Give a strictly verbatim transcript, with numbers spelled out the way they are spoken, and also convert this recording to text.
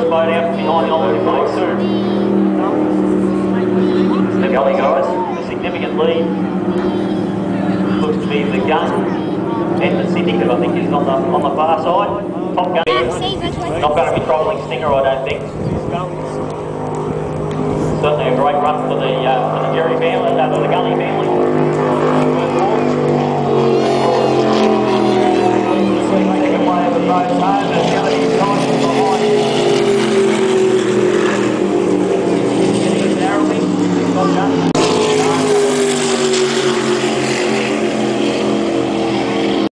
boat out behind the old place. The gully guys, a significant lead. Looks to be the gun and the Syndicate, I think, is on the on the far side. Top Gun. Not going to be troubling Stinger, I don't think. Certainly a great run for the uh, for the Jerry family, uh, for the Gully family. Second way of the boat home.